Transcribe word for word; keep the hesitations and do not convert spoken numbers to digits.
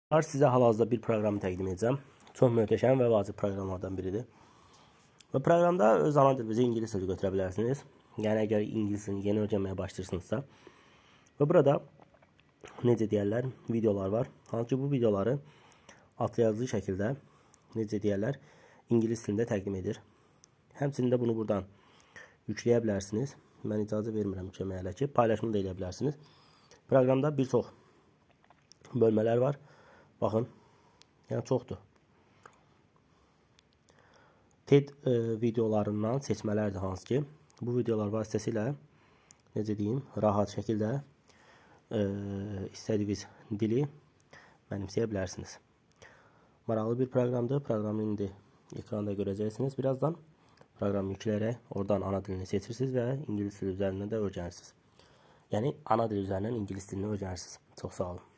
Sizə hal-hazırda bir proqramı təqdim edəcəm. Çox möhtəşəm və vacib proqramlardan biridir. Və proqramda öz ana dilinizi ingilis dili götürə bilərsiniz. Yəni, əgər ingilis dilini yeni öyrənməyə başlayırsınızsa. Və burada, necə deyərlər, videolar var. Hansı ki, bu videoları atlayıcı şəkildə, necə deyərlər, ingilis dilində təqdim edir. Həmçinin də bunu buradan yükləyə bilərsiniz. Mən icazə vermirəm yükləməyə hələ ki, paylaşımı da edə bilərsiniz. Proqramda bir çox bölmələr var. Baxın, yəni çoxdur. TED e, videolarından seçmələrdir hansı ki, bu videolar vasitəsilə, necə deyim, rahat şəkildə e, istədiyiniz dili mənimsəyə bilərsiniz. Maraqlı bir proqramdır. Proqramı indi ekranda görəcəksiniz birazdan. Proqramı yükləyərək oradan ana dilini seçirsiniz və ingilis dili üzərindən də öyrənirsiniz. Yəni, ana dil üzərindən ingilis dilini öyrənirsiniz. Çox sağ olun.